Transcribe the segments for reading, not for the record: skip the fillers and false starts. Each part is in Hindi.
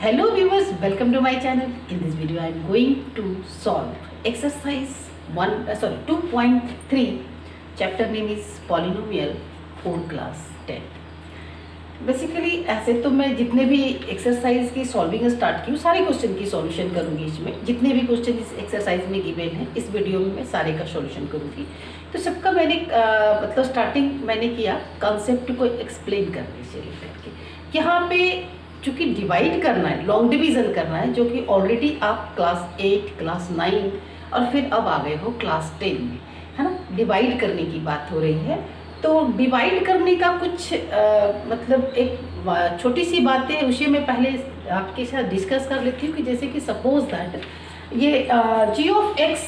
Hello viewers, welcome to my channel. In this video I am going to solve exercise 2.3. Chapter name is polynomial for class 10. Basically ऐसे तो मैं जितने भी एक्सरसाइज की सॉल्विंग स्टार्ट की हूँ सारे क्वेश्चन की सॉल्यूशन करूँगी। इसमें जितने भी क्वेश्चन इस एक्सरसाइज में गिवन हैं इस वीडियो में मैं सारे का सॉल्यूशन करूँगी। तो सबका मैंने मतलब स्टार्टिंग मैंने किया कॉन्सेप्ट को एक्सप्लेन करने से लेकर के यहाँ पे चूँकि डिवाइड करना है, लॉन्ग डिवीज़न करना है, जो कि ऑलरेडी आप क्लास 8, क्लास 9 और फिर अब आ गए हो क्लास 10 में, है ना। डिवाइड करने की बात हो रही है। तो डिवाइड करने का कुछ मतलब एक छोटी सी बात है, उसे मैं पहले आपके साथ डिस्कस कर लेती हूँ कि जैसे कि सपोज दैट ये जी ऑफ एक्स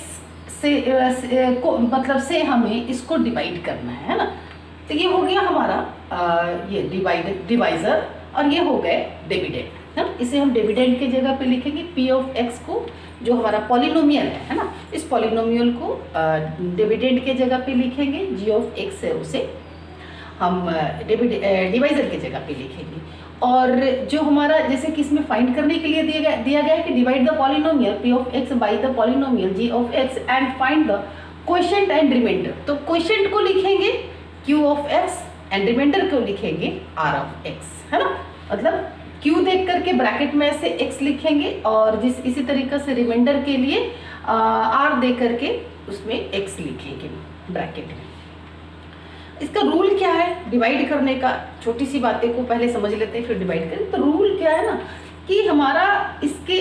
से को मतलब से हमें इसको डिवाइड करना है ना। तो ये हो गया हमारा ये डिवाइज़र और ये हो गए डिविडेंड, है ना। इसे हम डिविडेंड के जगह पे लिखेंगे पी ऑफ एक्स को, जो हमारा पॉलिनोमियल है ना। इस पॉलिनोमियल को डिविडेंड के जगह पे लिखेंगे, जी ऑफ एक्स है उसे हम डिवाइज़र के जगह पे लिखेंगे। और जो हमारा जैसे कि इसमें फाइंड करने के लिए दिया गया है कि divide the polynomial P of X by the polynomial G of x and find the quotient and remainder. तो क्वोशिएंट को लिखेंगे Q of x and remainder को लिखेंगे आर ऑफ एक्स, है ना। मतलब Q देख करके ब्रैकेट में ऐसे x लिखेंगे और इसी तरीके से रिमाइंडर के लिए R दे करके उसमें x लिखेंगे ब्रैकेट में। इसका रूल क्या है डिवाइड करने का? छोटी सी बातें को पहले समझ लेते हैं फिर डिवाइड करें। तो रूल क्या है ना कि हमारा इसके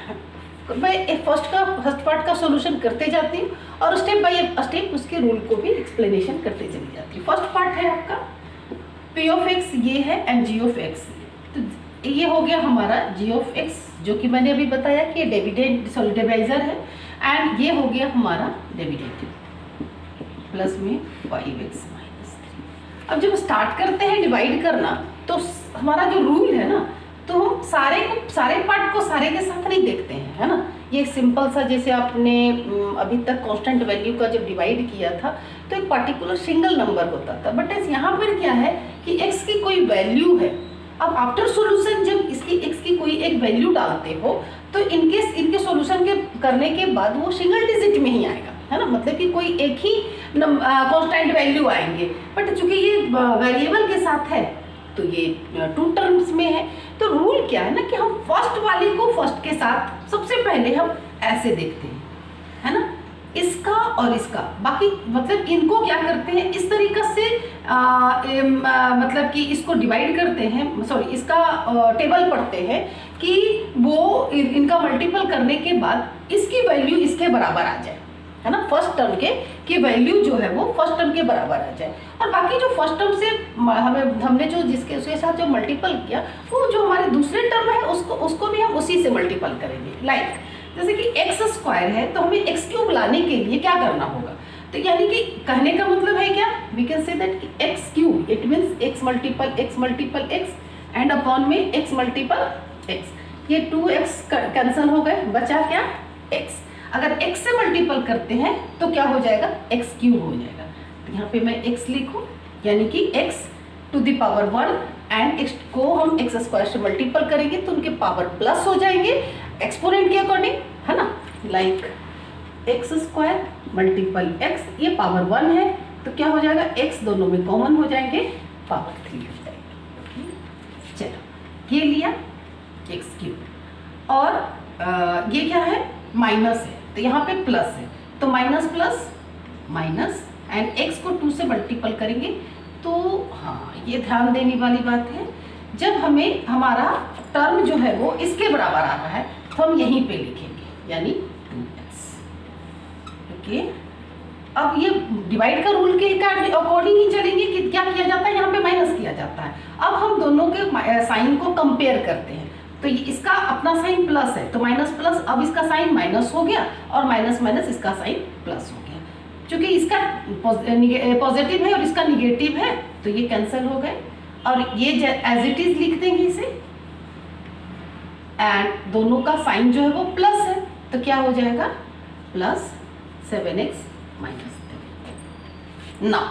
मैं फर्स्ट पार्ट का सॉल्यूशन करते जाती हूँ और स्टेप बाय स्टेप उसके रूल को भी एक्सप्लेनेशन करते चली जाती हूँ। फर्स्ट पार्ट है आपका P ऑफ एक्स ये है एंड G ऑफ एक्स। तो ये हो गया हमारा जी ऑफ एक्स, जो कि मैंने अभी बताया कि डिवाइज़र है, एंड ये हो गया हमारा डिविडेंड प्लस में 5x माइनस 3। अब जब स्टार्ट करते हैं डिवाइड करना तो हमारा जो रूल है ना, तो हम सारे पार्ट को सारे के साथ नहीं देखते हैं, है ना। ये सिंपल सा जैसे आपने अभी तक कांस्टेंट वैल्यू का जब डिवाइड किया था तो एक पर्टिकुलर सिंगल नंबर होता था, बट यहाँ पर क्या है कि x की कोई वैल्यू है। अब आफ्टर सॉल्यूशन जब इसकी x की कोई एक वैल्यू डालते हो तो इनके सॉल्यूशन के करने के बाद वो सिंगल डिजिट में ही आएगा, है ना। मतलब कि कोई एक ही कांस्टेंट वैल्यू आएंगे, बट चूंकि ये वेरिएबल के साथ है तो ये 2 टर्म्स में है। तो रूल क्या है ना कि हम फर्स्ट वाली को फर्स्ट के साथ सबसे पहले हम ऐसे देखते हैं, है ना, इसका और इसका। बाकी मतलब इनको क्या करते हैं इस तरीके से मतलब कि इसको डिवाइड करते हैं, सॉरी इसका टेबल पढ़ते हैं कि वो इनका मल्टीपल करने के बाद इसकी वैल्यू इसके बराबर आ जाए, है ना। फर्स्ट टर्म की वैल्यू जो है वो फर्स्ट टर्म के बराबर आ जाए, और बाकी जो फर्स्ट टर्म से हमने जो उसके साथ जो मल्टीपल किया वो जो हमारे दूसरे टर्म है उसको भी हम उसी से मल्टीपल करेंगे। लाइक जैसे कि एक्स स्क्वायर है तो हमें एक्स क्यूब लाने के लिए क्या करना होगा? तो यानी कि कहने का मतलब है क्या, वी कैन से दैट कि X cube it means X multiple X and upon में एक्स मल्टीपल एक्स। ये 2x कैंसिल हो गए, बचा क्या x। अगर x से मल्टीपल करते हैं तो क्या हो जाएगा, x क्यूब हो जाएगा। तो यहाँ पे मैं x लिखूँ यानी कि x to the power 1 and x को हम x स्क्वायर से मल्टीपल करेंगे तो उनके पावर प्लस हो जाएंगे एक्सपोनेंट के अकॉर्डिंग, है ना। Like X square multiple X, ये पावर 1 है तो क्या हो जाएगा x दोनों में कॉमन हो जाएंगे, पावर 3 हो जाएगी। चलो ये लिया एक्स क्यूब और ये क्या है माइनस है तो यहाँ पे प्लस है, तो minus plus minus and x को 2 से मल्टीपल करेंगे। तो हाँ ये ध्यान देने वाली बात है, जब हमें हमारा टर्म जो है वो इसके बराबर आ रहा है तो हम यहीं पे लिखेंगे यानी 2x। ओके, अब ये डिवाइड का रूल के अकॉर्डिंग ही चलेंगे कि क्या किया जाता है, यहाँ पे माइनस किया जाता है। अब हम दोनों के साइन को कंपेयर करते हैं तो इसका अपना साइन प्लस है तो माइनस प्लस, अब इसका साइन माइनस हो गया और माइनस माइनस इसका साइन प्लस हो गया। क्योंकि इसका पॉजिटिव है और इसका निगेटिव है तो ये कैंसिल हो गए और ये एज इट इज लिख देंगे इसे, एंड दोनों का साइन जो है वो प्लस है तो क्या हो जाएगा प्लस 7x माइनस 3। ना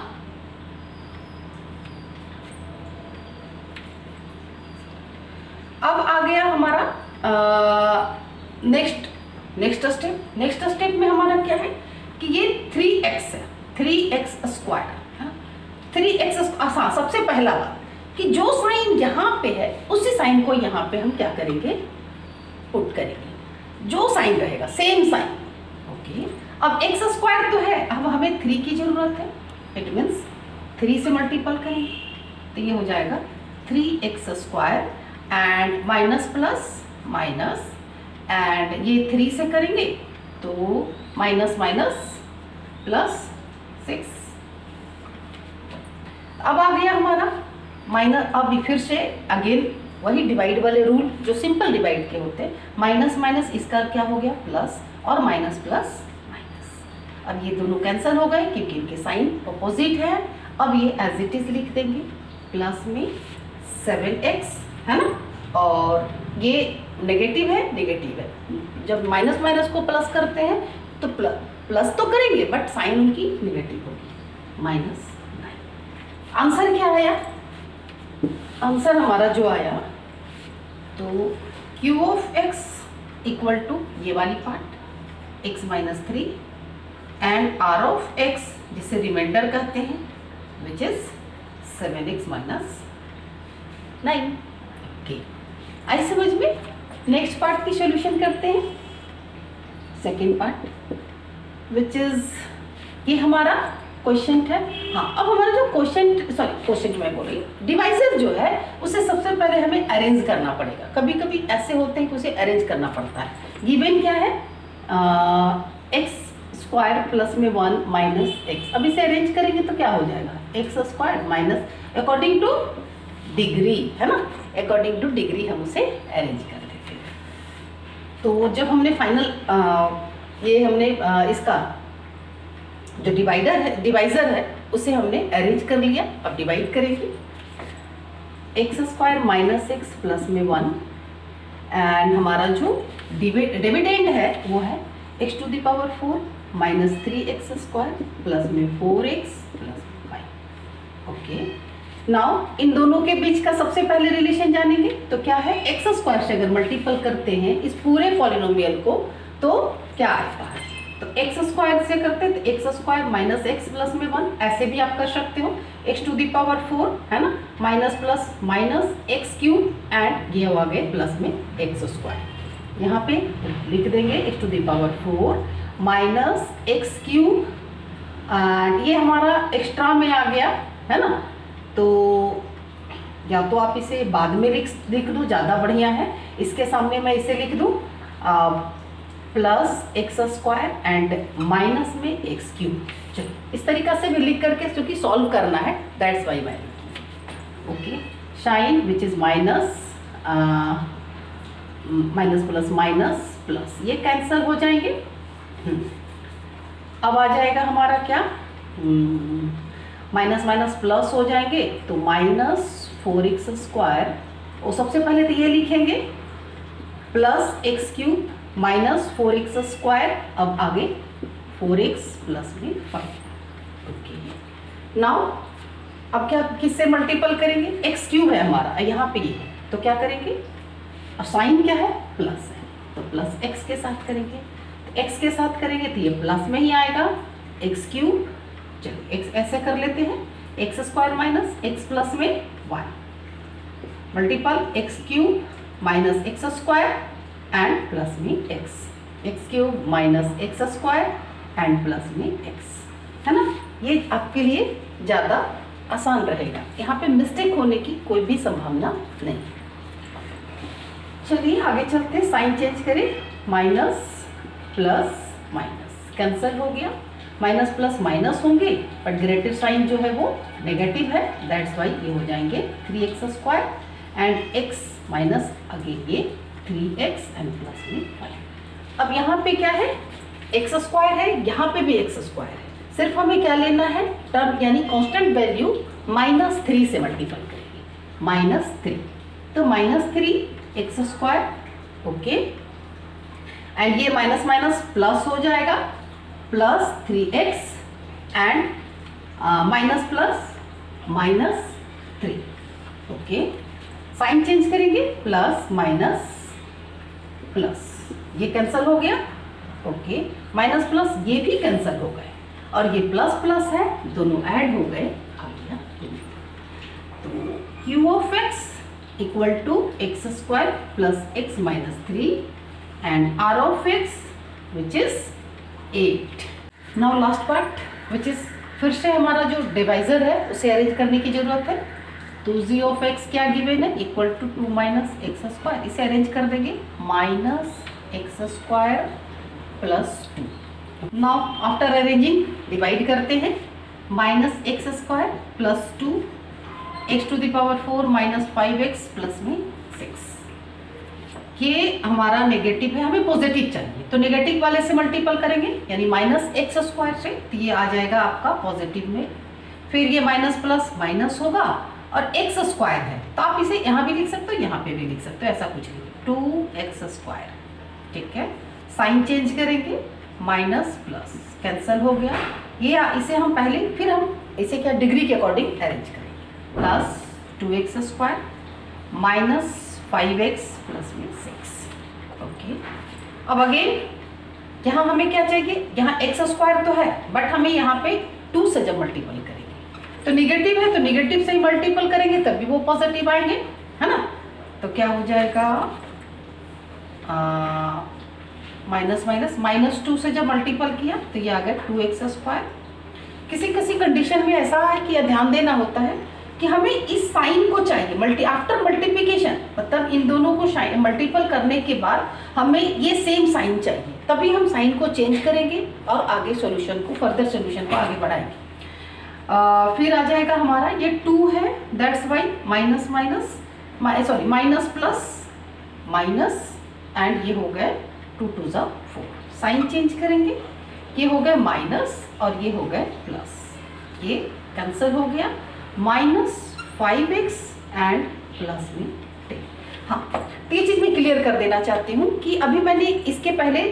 अब आ गया हमारा नेक्स्ट स्टेप में हमारा क्या है कि ये 3x है, 3x स्क्वायर है, 3x। सबसे पहला बात कि जो साइन यहाँ पे है उसी साइन को यहाँ पे हम क्या करेंगे, पुट करेंगे, जो साइन रहेगा सेम साइन। ओके, अब x स्क्वायर तो है, अब हमें 3 की जरूरत है, इट मीन्स 3 से मल्टीपल करेंगे तो ये हो जाएगा 3x square and minus plus minus, and ये 3 से करेंगे तो माइनस माइनस प्लस 6। अब आ गया हमारा माइनस। अब फिर से अगेन वही डिवाइड वाले रूल जो सिंपल डिवाइड के होते हैं, माइनस माइनस इसका क्या हो गया प्लस, और माइनस प्लस माइनस। अब ये दोनों कैंसिल हो गए क्योंकि इनके साइन अपोजिट है। अब ये एज इट इज लिख देंगे, प्लस में 7x है ना, और ये नेगेटिव है। जब माइनस माइनस को प्लस करते हैं तो प्लस तो करेंगे बट साइन उनकी नेगेटिव होगी, -9। आंसर क्या आया, आंसर हमारा जो आया तो q of x equal to ये वाली part x minus 3 and r of x जिसे रिमाइंडर कहते हैं which is 7x minus 9। Okay, आई समझ में। नेक्स्ट पार्ट की सॉल्यूशन करते हैं, सेकेंड पार्ट विच इज ये हमारा क्वेश्चन है। हाँ, अब हमारा जो क्वेश्चन मैं बोल रही हूँ, डिवाइसेस जो है उसे सबसे पहले हमें अरेंज करना पड़ेगा। कभी कभी ऐसे होते हैं कि उसे अरेंज करना पड़ता है। गिवन क्या है, x स्क्वायर प्लस में 1 माइनस x। अब इसे अरेंज करेंगे तो क्या हो जाएगा, x square minus according to degree है ना, अकॉर्डिंग टू डिग्री हम उसे अरेंज कर लेते हैं। तो जब हमने फाइनल ये हमने इसका जो डिवाइज़र है उसे हमने अरेंज कर लिया। अब डिवाइड करेंगे, x square minus x plus में 1 एंड हमारा जो डिविडेंड है वो है x to the power 4 minus 3x square plus में 4x plus 5। Okay, now in दोनों के बीच का सबसे पहले रिलेशन जानेंगे तो क्या है, x स्क्वायर से अगर मल्टीपल करते हैं इस पूरे पॉलिनोमियल को तो क्या आता है, तो एक्स स्क्वायर से करते हैं तो X square minus x plus में 1, ऐसे भी आप कर सकते हो, एक्स टू द पावर 4 है ना, minus plus minus X cube and ये आ गए प्लस में एक्स स्क्वायर। यहाँ पे लिख देंगे X to the power 4 minus X cube and ये हमारा एक्स्ट्रा में आ गया है ना। तो या तो आप इसे बाद में लिख दो, ज़्यादा बढ़िया है। इसके सामने मैं इसे लिख दूँ plus X square and minus में एक्स क्यूब। चलो इस तरीका से भी लिख करके क्योंकि सॉल्व करना है, दैट्स वाई मैं। Okay, sign which is minus minus plus minus plus, ये कैंसिल हो जाएंगे। अब आ जाएगा हमारा क्या, माइनस माइनस प्लस हो जाएंगे तो माइनस 4x स्क्वायर, और सबसे पहले तो ये लिखेंगे plus x cube minus 4x square, अब आगे 4x प्लस में 5। ओके, नाउ अब क्या किससे मल्टीपल करेंगे, x क्यूब है हमारा यहाँ पे ये, तो क्या करेंगे, और साइन क्या है प्लस है तो प्लस x के साथ करेंगे, तो x के साथ करेंगे तो ये प्लस में ही आएगा x क्यूब। चलो x ऐसे कर लेते हैं, x square minus x plus में 1 multiple x cube minus x square and plus में x cube minus x square and plus में एक्स है ना। ये आपके लिए ज़्यादा आसान रहेगा, यहाँ पे मिस्टेक होने की कोई भी संभावना नहीं। चलिए आगे चलते, साइन चेंज करें, माइनस प्लस माइनस कैंसिल हो गया, माइनस प्लस माइनस होंगे बट ग्रेटर साइन जो है वो नेगेटिव है, दैट्स वाई ये हो जाएंगे 3x square and x minus again ये 3x एंड प्लस में 5। अब यहाँ पे क्या है, x स्क्वायर है, यहाँ पे भी x स्क्वायर है, सिर्फ हमें क्या लेना है टर्म यानी कांस्टेंट वैल्यू -3 से मल्टीपल करेंगे, -3 तो -3x स्क्वायर। ओके, एंड ये माइनस माइनस प्लस हो जाएगा plus 3x and minus plus -3। Okay, sign change करेंगे, प्लस माइनस प्लस, ये कैंसिल हो गया, ओके, माइनस प्लस ये भी कैंसिल हो गए, और ये प्लस प्लस है, दोनों ऐड हो गए, आ गया 2। तो q of x equal to x square plus x minus 3 and r of x which is 8। Now last part which is, फिर से हमारा जो डिवाइजर है उसे अरेंज करने की जरूरत है। तो z ऑफ x क्या गिवन है, equal to 2 minus x square, इसे अरेंज कर देंगे, minus x square plus 2। Now after arranging divide करते हैं, minus x square plus 2 x to the power 4 minus 5x plus में 6। ये हमारा नेगेटिव है, हमें पॉजिटिव चाहिए, तो नेगेटिव वाले से मल्टीपल करेंगे, यानी माइनस एक्स स्क्वायर से, तो ये आ जाएगा आपका पॉजिटिव में। फिर ये माइनस प्लस माइनस होगा, और एक्स स्क्वायर है तो आप इसे यहाँ भी लिख सकते हो, यहाँ पे भी लिख सकते हो, ऐसा कुछ नहीं, 2x स्क्वायर, ठीक है। साइन चेंज करेंगे, माइनस प्लस कैंसिल हो गया, ये इसे हम पहले, फिर हम इसे क्या डिग्री के अकॉर्डिंग अरेंज करेंगे, plus 2x square minus 5x plus में 6, ओके। अब अगेन यहाँ हमें क्या चाहिए, यहाँ x स्क्वायर तो है, बट हमें यहाँ पे 2 से जब मल्टीपल करेंगे तो निगेटिव है, तो निगेटिव से ही मल्टीपल करेंगे तब भी वो पॉजिटिव आएंगे, है ना। तो क्या हो जाएगा, माइनस माइनस, माइनस 2 से जब मल्टीपल किया तो ये आ गया 2x स्क्वायर। किसी किसी कंडीशन में ऐसा है कि ध्यान देना होता है कि हमें इस साइन को चाहिए आफ्टर मल्टीप्लिकेशन, मतलब इन दोनों को मल्टीपल करने के बाद हमें ये सेम साइन चाहिए, तभी हम साइन को चेंज करेंगे और आगे सॉल्यूशन को, फर्दर सॉल्यूशन को आगे बढ़ाएंगे। फिर आ जाएगा हमारा ये 2 है, that's why minus minus, sorry minus plus minus, and ये हो गए 2 2 जा 4, साइन चेंज करेंगे, ये हो गए माइनस और ये हो गए प्लस, ये कैंसिल हो गया, माइनस 5x एंड प्लस में 10। हाँ, तो ये चीज़ मैं क्लियर कर देना चाहती हूँ कि अभी मैंने इसके पहले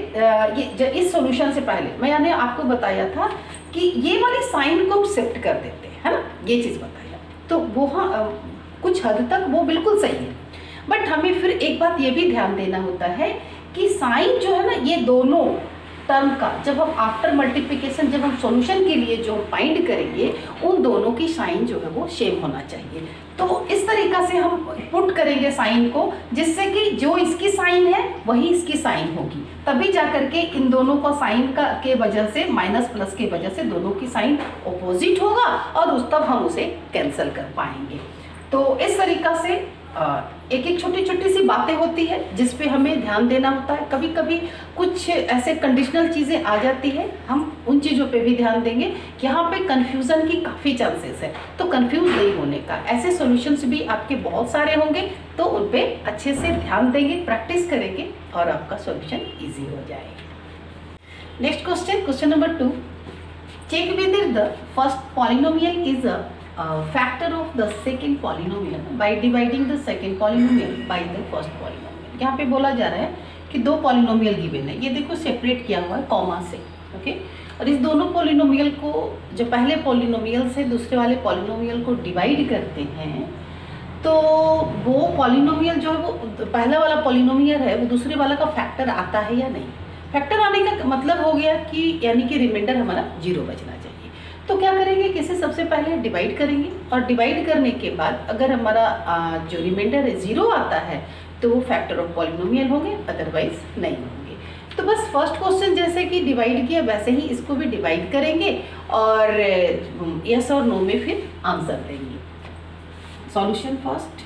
इस सॉल्यूशन से पहले मैंने आपको बताया था कि ये वाली साइन को शिफ्ट कर देते हैं, है ना, ये चीज़ बताया, तो वो हाँ कुछ हद तक वो बिल्कुल सही है, बट हमें फिर एक बात ये भी ध्यान देना होता है कि साइन जो है ना, ये दोनों टर्म का जब हम आफ्टर मल्टीप्लिकेशन, जब हम सॉल्यूशन के लिए जो फाइंड करेंगे, उन दोनों की साइन जो है वो सेम होना चाहिए। तो इस तरीका से हम पुट करेंगे साइन को, जिससे कि जो इसकी साइन है वही इसकी साइन होगी, तभी जाकर के इन दोनों का साइन का के वजह से, माइनस प्लस के वजह से दोनों की साइन ऑपोजिट होगा, और उस तब हम उसे कैंसिल कर पाएंगे। तो इस तरीका से एक एक छोटी छोटी सी बातें होती है जिस पे हमें ध्यान देना होता है। कभी कभी कुछ ऐसे कंडीशनल चीज़ें आ जाती है, हम उन चीज़ों पे भी ध्यान देंगे कि यहाँ पे कंफ्यूजन की काफ़ी चांसेस है, तो कंफ्यूज नहीं होने का। ऐसे सॉल्यूशंस भी आपके बहुत सारे होंगे, तो उन पे अच्छे से ध्यान देंगे, प्रैक्टिस करेंगे और आपका सॉल्यूशन ईजी हो जाएगा। Next question, question number 2, check whether the first polynomial is a factor of the second polynomial by dividing the second polynomial by the first polynomial। यहाँ पे बोला जा रहा है कि 2 पॉलिनोमियल गिवन है, ये देखो सेपरेट किया हुआ है कॉमा से, ओके, और इस दोनों पॉलिनोमियल को जो पहले पॉलिनोमियल से दूसरे वाले पॉलिनोमियल को डिवाइड करते हैं, तो वो पॉलिनोमियल जो है वो पहला वाला पॉलिनोमियल है वो दूसरे वाला का फैक्टर आता है या नहीं। फैक्टर आने का मतलब हो गया कि यानी कि रिमाइंडर हमारा 0 बचना चाहिए। तो क्या करेंगे कि इसे सबसे पहले डिवाइड करेंगे, और डिवाइड करने के बाद अगर हमारा जो रिमाइंडर है 0 आता है तो वो फैक्टर ऑफ पॉलिनोमियल होंगे, अदरवाइज नहीं होंगे। तो बस फर्स्ट क्वेश्चन जैसे कि डिवाइड किया वैसे ही इसको भी डिवाइड करेंगे और यस और नो में फिर आंसर देंगे। Solution first,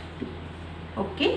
okay,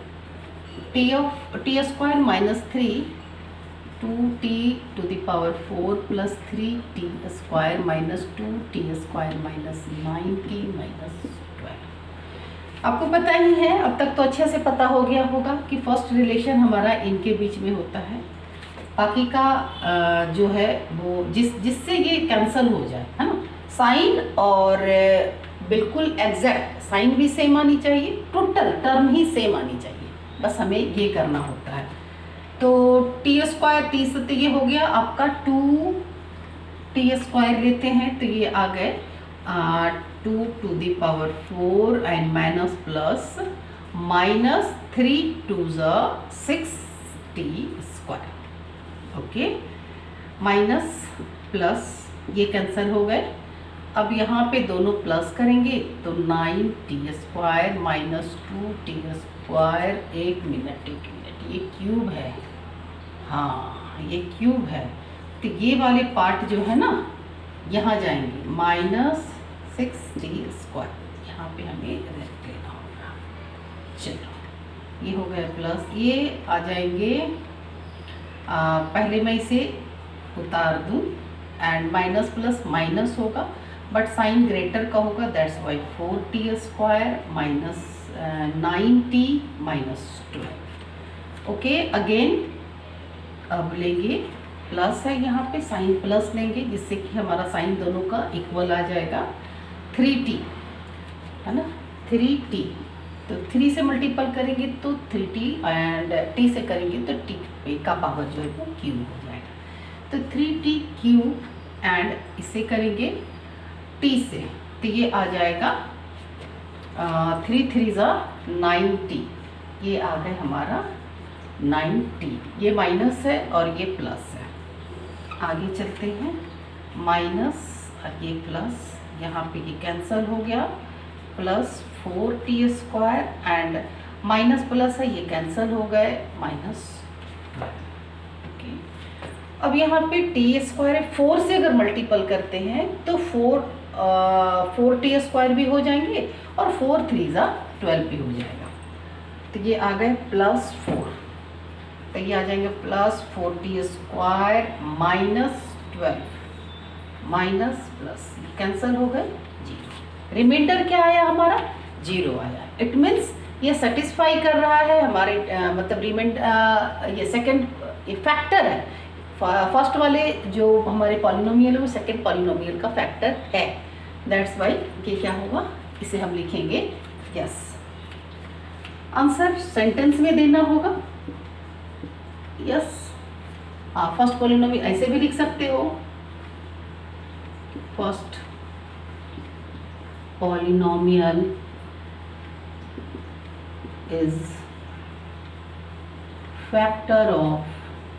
t square minus 3 2t to the power 4 plus 3t square minus 2t square minus 9t minus 12। आपको पता ही है, अब तक तो अच्छे से पता हो गया होगा कि फर्स्ट रिलेशन हमारा इनके बीच में होता है, बाकी का जो है वो जिससे ये कैंसिल हो जाए, है ना, साइन और बिल्कुल एग्जैक्ट साइन भी सेम आनी चाहिए, टोटल टर्म ही सेम आनी चाहिए, बस हमें ये करना होता है। तो टी स्क्वायर, टी से तो ये हो गया आपका 2t स्क्वायर लेते हैं तो ये आ गए 2 to the power 4 and minus plus minus 3 2 6 t square. Okay, minus plus ये कैंसिल हो गए। अब यहाँ पे दोनों प्लस करेंगे तो 9t square minus 2t square. एक मिनट ये क्यूब है, हाँ ये क्यूब है, तो ये वाले पार्ट जो है ना यहाँ जाएंगे, माइनस 6t स्क्वायर, यहाँ पे हमें रख लेना होगा। चलो ये हो गया प्लस, ये आ जाएंगे पहले मैं इसे उतार दूँ एंड माइनस प्लस माइनस होगा, बट साइन ग्रेटर का होगा, that's why 4t square minus 9t minus 12। Okay, again अब लेंगे प्लस है यहाँ पे, साइन प्लस लेंगे जिससे कि हमारा साइन दोनों का इक्वल आ जाएगा। 3t है ना, 3t, तो 3 से मल्टीपल करेंगे तो 3t एंड t से करेंगे तो t का पावर जो है वो क्यूब हो जाएगा। तो 3t क्यूब एंड इसे करेंगे t से, तो ये आ जाएगा 3 3 9t, ये आ गए हमारा 9t। ये माइनस है और ये प्लस है। आगे चलते हैं, माइनस और ये प्लस, यहाँ पे ये कैंसिल हो गया, plus 4t square and minus plus है, ये कैंसिल हो गए, माइनस 12। ओके, अब यहाँ पे t स्क्वायर है, 4 से अगर मल्टीपल करते हैं तो 4t स्क्वायर भी हो जाएंगे और 4 3 12 भी हो जाएगा। तो ये आ गए प्लस 4, तो ये आ जाएंगे plus 4t square minus 12, minus plus cancel हो गए, जीरो। रिमाइंडर क्या आया हमारा, जीरो आया। इट मीन्स ये सेटिस्फाई कर रहा है हमारे मतलब रिमाइंडर, ये सेकंड फैक्टर है, फर्स्ट वाले जो हमारे पॉलिनोमियल है वो सेकंड पॉलिनोमियल का फैक्टर है। दैट्स वाई कि क्या होगा, इसे हम लिखेंगे यस। आंसर सेंटेंस में देना होगा यस। हाँ, फर्स्ट पॉलिनोमियल ऐसे भी लिख सकते हो, first polynomial is factor of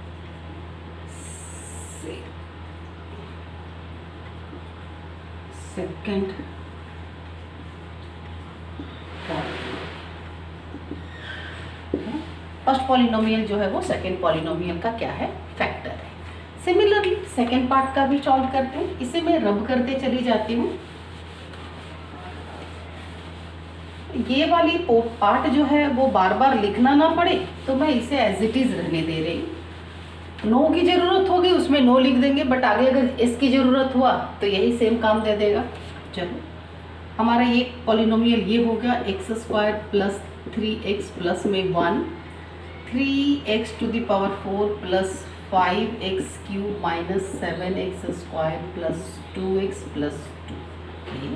second first polynomial जो है वो सेकंड पॉलिनोमियल का क्या है, फैक्टर है। सिमिलरली सेकंड पार्ट का भी सॉल्व करते हैं, इसे मैं रब करते चली जाती हूँ। ये वाली पार्ट जो है वो बार बार लिखना ना पड़े तो मैं इसे एज इट इज रहने दे रही हूँ। नो की ज़रूरत होगी उसमें नो लिख देंगे, बट आगे अगर इसकी ज़रूरत हुआ तो यही सेम काम दे देगा। चलो, हमारा ये पॉलिनोमियल ये हो गया x square plus 3x plus में 1, 3x to the power 4 plus 5x cube minus 7x square plus 2x plus 2।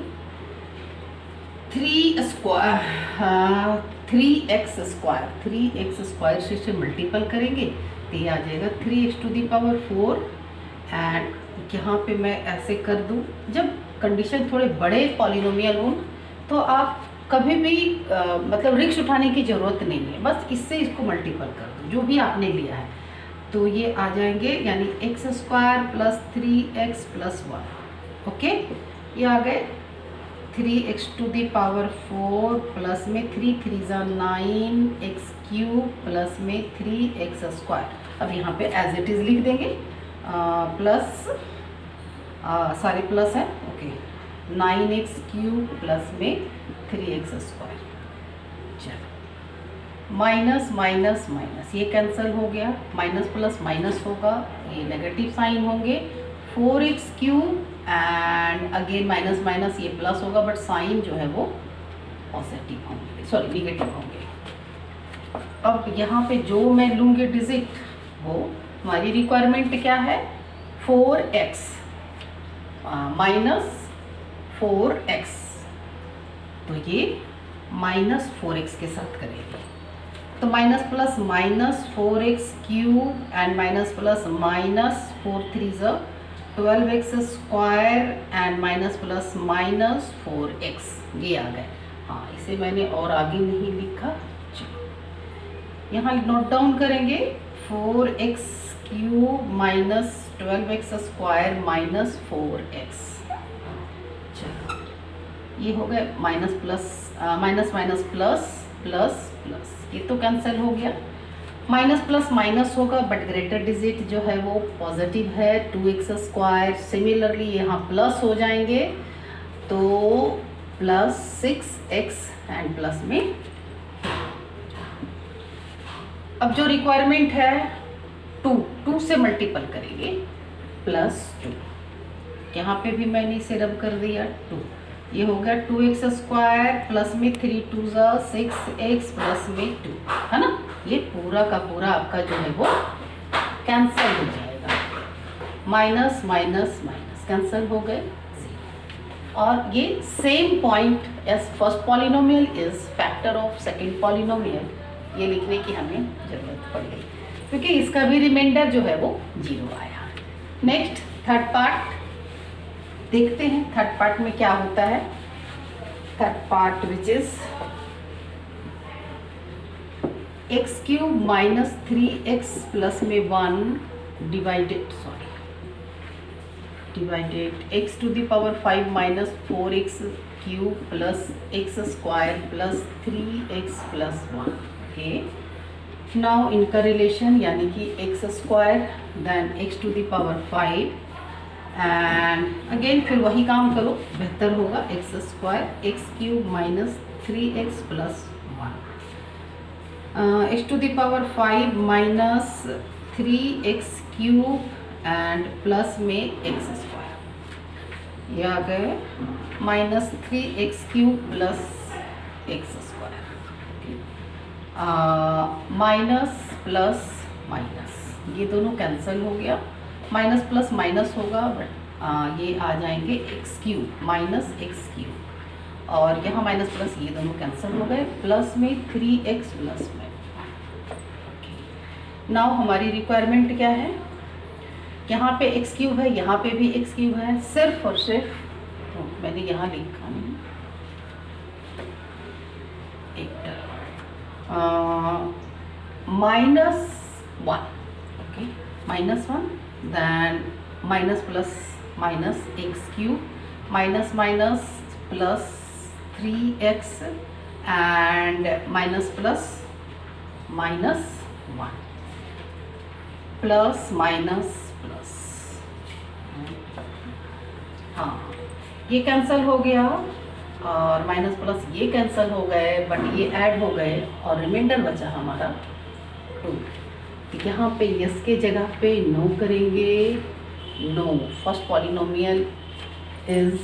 3x square से मल्टीपल करेंगे तो ये आ जाएगा 3x to the power 4 and यहाँ पे मैं ऐसे कर दूँ। जब कंडीशन थोड़े बड़े पॉलिनोमियल हों तो आप कभी भी मतलब रिस्क उठाने की ज़रूरत नहीं है, बस इससे इसको मल्टीपल कर दो जो भी आपने लिया है। तो ये आ जाएंगे यानी x square plus 3x plus 1। Okay, ये आ गए 3x to the power 4 plus में 3 3 9x क्यूब प्लस में 3x स्क्वायर। अब यहाँ पे एज इट इज़ लिख देंगे प्लस सारे प्लस है। ओके, 9x क्यूब प्लस में 3x स्क्वायर। चलो, माइनस माइनस माइनस ये कैंसिल हो गया, माइनस प्लस माइनस होगा, ये नेगेटिव साइन होंगे। 4x cube and again minus minus ये प्लस होगा, बट साइन जो है वो पॉजिटिव होंगे, सॉरी निगेटिव होंगे। अब यहाँ पे जो मैं लूँगी डिजिट वो हमारी रिक्वायरमेंट क्या है, 4x माइनस 4x, तो ये माइनस 4x के साथ करेंगे। तो minus plus minus 4x cube and minus plus minus 4 3 12x square and minus plus minus 4x, ये आ गए। हाँ, इसे मैंने और आगे नहीं लिखा। चलो, यहाँ नोट डाउन करेंगे 4x³ minus 12x² minus 4x। चलो ये हो गया minus plus minus minus plus plus plus, ये तो कैंसिल हो गया। माइनस प्लस माइनस होगा बट ग्रेटर डिजिट जो है वो पॉजिटिव है, 2x²। सिमिलरली यहाँ प्लस हो जाएंगे तो प्लस 6x एंड प्लस में। अब जो रिक्वायरमेंट है 2 से मल्टीपल करेंगे प्लस 2, यहाँ पे भी मैंने इसे रब कर दिया 2, ये हो गया 2x² प्लस में 3 2 6x प्लस में 2, है ना। ये पूरा का पूरा आपका जो है वो कैंसिल हो जाएगा, माइनस माइनस माइनस कैंसिल हो गए। और ये same point as first polynomial is factor of second polynomial, ये लिखने की हमें जरूरत पड़ गई क्योंकि इसका भी रिमाइंडर जो है वो 0 आया। नेक्स्ट थर्ड पार्ट देखते हैं, थर्ड पार्ट में क्या होता है। Third part which is x³ minus 3x plus में 1 divided x⁵ minus 4x³ plus x² plus 3x plus 1। Okay, now इनका रिलेशन यानी कि x² then x⁵ and again फिर वही काम करो, बेहतर होगा। x² x³ minus 3x plus 1 x⁵ minus 3x³ and plus में x², ये आ गए minus 3x³ plus x²। Minus plus minus ये दोनों कैंसिल हो गया, माइनस प्लस माइनस होगा बट ये आ जाएंगे x³ माइनस x³ और यहाँ माइनस प्लस ये दोनों कैंसिल हो गए, प्लस में 3x प्लस में। नाउ हमारी रिक्वायरमेंट क्या है, यहाँ पे x³ है, यहाँ पे भी x³ है, सिर्फ और सिर्फ तो मैंने यहाँ लिखा नहीं एक -1, okay, -1 then minus plus minus x³ minus minus plus 3x and minus plus minus 1 plus minus plus, हाँ ये कैंसिल हो गया और माइनस प्लस ये कैंसिल हो गए बट ये ऐड हो गए और रिमाइंडर बचा हमारा 2। यहाँ पे यस के जगह पे नो करेंगे, no, first polynomial is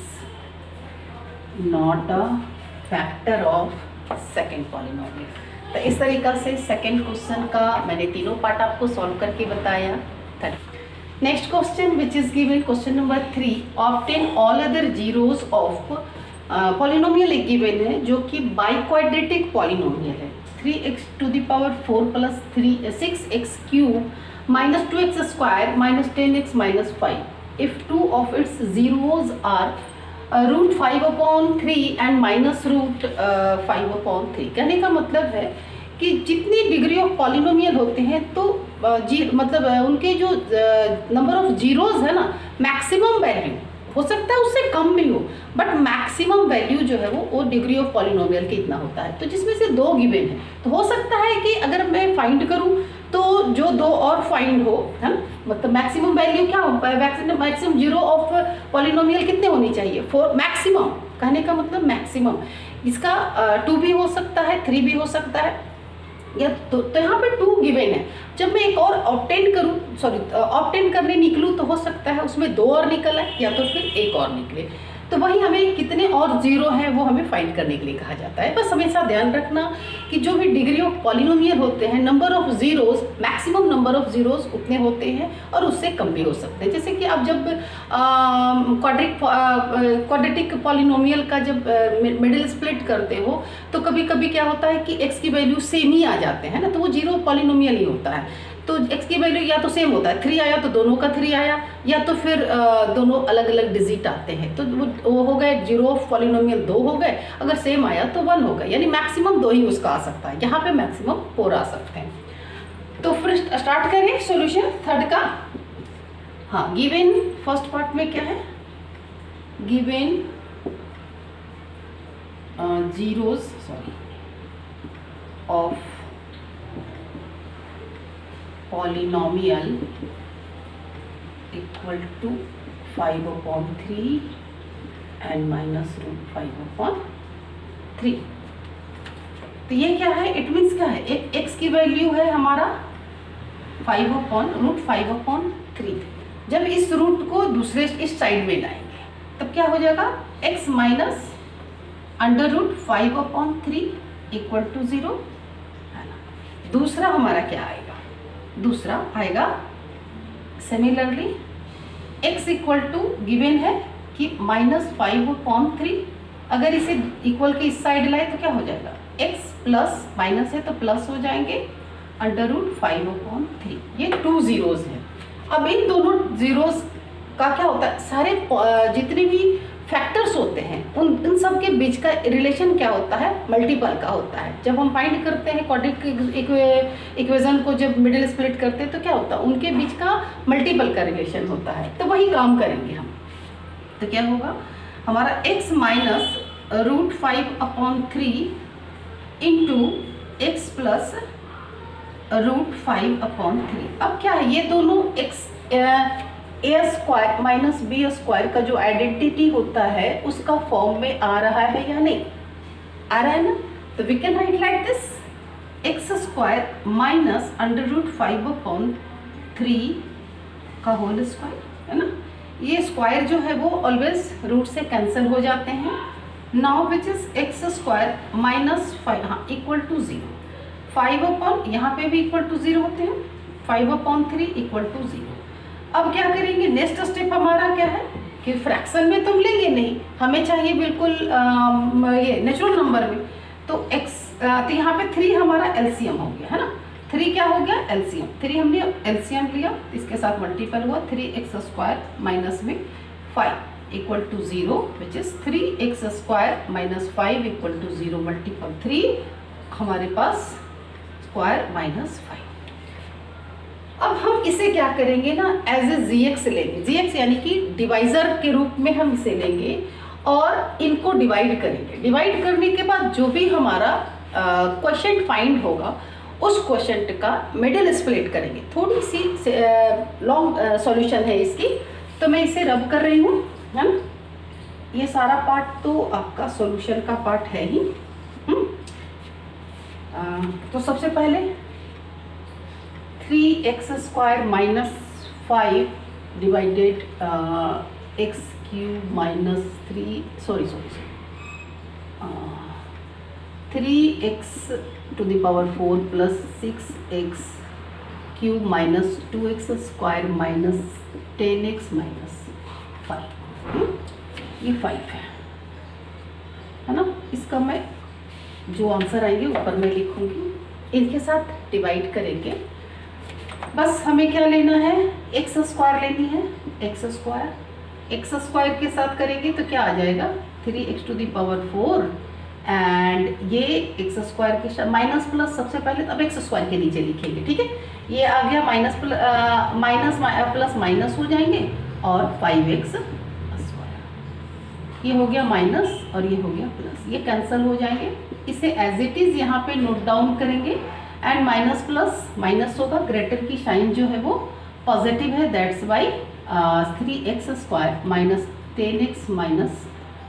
not a factor of second polynomial. तो इस तरीक़ा से सेकंड क्वेश्चन का मैंने तीनों पार्ट आपको सॉल्व करके बताया। Next question which is given, question number 3, obtain all other zeros of polynomial एक गिवन है जो कि बाइक्वाड्रेटिक पॉलिनोमियल है। 3x⁴ plus 6x³ minus 2x² minus 10x minus 5 if 2 of its zeros are √5/3 and minus √5/3। कहने का मतलब है कि जितनी डिग्री ऑफ पॉलिनोमियल होते हैं तो मतलब उनके जो नंबर ऑफ जीरोज है ना, मैक्सिमम वैल्यू हो सकता है उससे कम भी हो बट मैक्सिमम वैल्यू जो है वो डिग्री ऑफ पॉलिनोमियल के इतना होता है। तो जिसमें से 2 गिवन है तो हो सकता है कि अगर मैं फाइंड करूं तो जो 2 और फाइंड हो, है ना, मतलब मैक्सिमम वैल्यू क्या हो पाए, मैक्सिमम जीरो ऑफ पॉलिनोमियल कितने होनी चाहिए, 4 मैक्सिमम। कहने का मतलब मैक्सिमम इसका 2 भी हो सकता है, 3 भी हो सकता है या तो यहाँ पे 2 गिवन है। जब मैं एक और ऑब्टेन करने निकलूँ तो हो सकता है उसमें 2 और निकल आए या तो फिर एक और निकले। तो वही हमें कितने और जीरो हैं वो हमें फाइंड करने के लिए कहा जाता है। बस हमेशा ध्यान रखना कि जो भी डिग्री ऑफ पॉलिनोमियल होते हैं, number of zeros, maximum number of zeros उतने होते हैं और उससे कम भी हो सकते हैं। जैसे कि आप जब क्वाड्रेटिक पॉलिनोमियल का जब मिडिल स्प्लिट करते हो तो कभी कभी क्या होता है कि x की वैल्यू सेम ही आ जाते हैं ना, तो वो जीरो पॉलिनोमियल ही होता है। तो x की वैल्यू या तो सेम होता है, 3 आया तो दोनों का 3 आया, या तो फिर दोनों अलग अलग डिजिट आते हैं तो वो हो गए जीरो ऑफ पॉलिनोमियल 2 हो गए, अगर सेम आया तो 1 हो गया, यानी मैक्सिमम 2 ही उसका आ सकता है। यहाँ पे मैक्सिमम 4 आ सकते हैं। तो फिर स्टार्ट करें सॉल्यूशन थर्ड का। हाँ, गिवन फर्स्ट पार्ट में क्या है, given zeros of polynomial equal to 5/3 and minus root 5/3। तो ये क्या है, इट मीन्स क्या है, एक x की वैल्यू है हमारा 5/√5/3। जब इस रूट को दूसरे इस साइड में लाएंगे तब क्या हो जाएगा, x माइनस √5/3 इक्वल टू 0 है ना। दूसरा हमारा क्या आएगा, दूसरा आएगा similarly x equal to given है कि -5/3। अगर इसे इक्वल के इस साइड लाए तो क्या हो जाएगा, x प्लस माइनस है तो प्लस हो जाएंगे √5/3। ये 2 जीरोस है। अब इन दोनों जीरोस का क्या होता है, सारे जितने भी फैक्टर्स होते हैं उन सब के बीच का रिलेशन क्या होता है, मल्टीपल का होता है। जब हम फाइंड करते हैं क्वाड्रेटिक इक्वेशन को, जब मिडिल स्प्लिट करते हैं तो क्या होता है, उनके बीच का मल्टीपल का रिलेशन होता है। तो वही काम करेंगे हम। तो क्या होगा हमारा x minus √5/3 into x plus √5/3। अब क्या है, ये दोनों x a² माइनस b² का जो आइडेंटिटी होता है उसका फॉर्म में आ रहा है या नहीं, आ रहा है ना। तो we can write like this, x² minus √5/3 का होल स्क्वायर, है ना। ये स्क्वायर जो है वो ऑलवेज रूट से कैंसिल हो जाते हैं। Now which is x² minus 5, हाँ, इक्वल टू 0। 5 यहाँ पे भी इक्वल टू 0 होते हैं, 5/3 इक्वल टू 0। अब क्या करेंगे, नेक्स्ट स्टेप हमारा क्या है कि फ्रैक्शन में तुम लेंगे नहीं, हमें चाहिए बिल्कुल ये नेचुरल नंबर में। तो तो यहाँ पे 3 हमारा एलसीएम हो गया, है ना। 3 क्या हो गया, एलसीएम। 3 हमने एलसीएम लिया, इसके साथ मल्टीपल हुआ, 3x² माइनस में 5 equal to 0 which is 3x² minus 5 equal to 0 multiple 3 हमारे पास स्क्वायर माइनस 5। अब हम इसे क्या करेंगे ना, एज ए gx लेंगे, gx यानी कि डिवाइजर के रूप में हम इसे लेंगे और इनको डिवाइड करेंगे। डिवाइड करने के बाद जो भी हमारा क्वोशिएंट फाइंड होगा उस क्वोशिएंट का मिडिल स्प्लिट करेंगे। थोड़ी सी लॉन्ग सॉल्यूशन है इसकी, तो मैं इसे रब कर रही हूँ, है ना। ये सारा पार्ट तो आपका सॉल्यूशन का पार्ट है ही। तो सबसे पहले 3x² minus 5 divided x³ minus 3x⁴ plus 6x³ minus 2x² minus 10x minus 5। ये 5 है ना। इसका मैं जो आंसर आएंगे ऊपर में लिखूंगी, इनके साथ डिवाइड करेंगे। बस हमें क्या लेना है, x² लेनी है, x² के साथ करेंगे तो क्या आ जाएगा 3x⁴ एंड ये x² के माइनस प्लस, सबसे पहले अब x² के नीचे लिखेंगे, ठीक है। ये आ गया माइनस प्लस माइनस हो जाएंगे और 5x², ये हो गया माइनस और ये हो गया प्लस, ये कैंसिल हो जाएंगे। इसे एज इट इज यहाँ पे नोट डाउन करेंगे एंड माइनस प्लस माइनस होगा, ग्रेटर की साइन जो है वो पॉजिटिव है, that's why 3x² minus 10x minus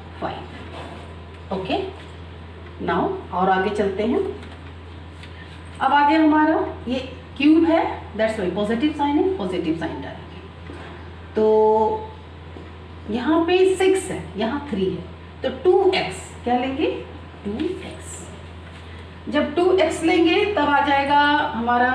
5। Okay, now और आगे चलते हैं। अब आगे हमारा ये क्यूब है, दैट्स वाई पॉजिटिव साइन है, पॉजिटिव साइन डालेंगे। तो यहाँ पे 6 है, यहाँ 3 है, तो 2x क्या लेंगे, 2x। जब 2x लेंगे तब आ जाएगा हमारा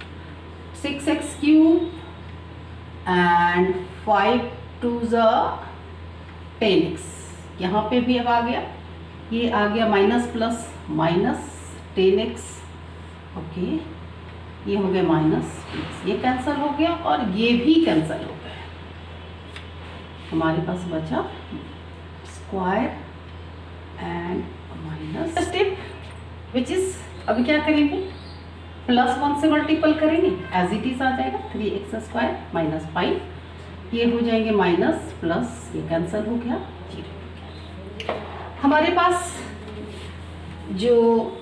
6x³ एंड 5 2 10x। यहाँ पे भी अब आ गया, ये आ गया minus plus minus 10x। Okay, ये हो गया माइनस प्लस, ये कैंसिल हो गया और ये भी कैंसिल हो गया। हमारे पास बचा square and minus step which is, अभी क्या करेंगे, प्लस 1 से मल्टीपल करेंगे एज इट इज आ जाएगा 3x² माइनस 5, ये हो जाएंगे माइनस प्लस, ये कैंसिल हो गया, 0। हमारे पास जो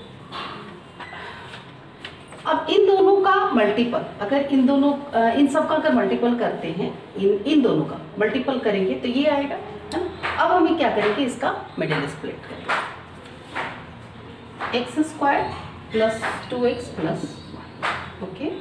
अब इन दोनों का मल्टीपल, अगर इन दोनों इन सब का अगर मल्टीपल करते हैं, इन दोनों का मल्टीपल करेंगे तो ये आएगा, है ना। अब हमें क्या करेंगे, इसका मिडिल स्प्लिट करेंगे, x² plus 2x plus 1, okay,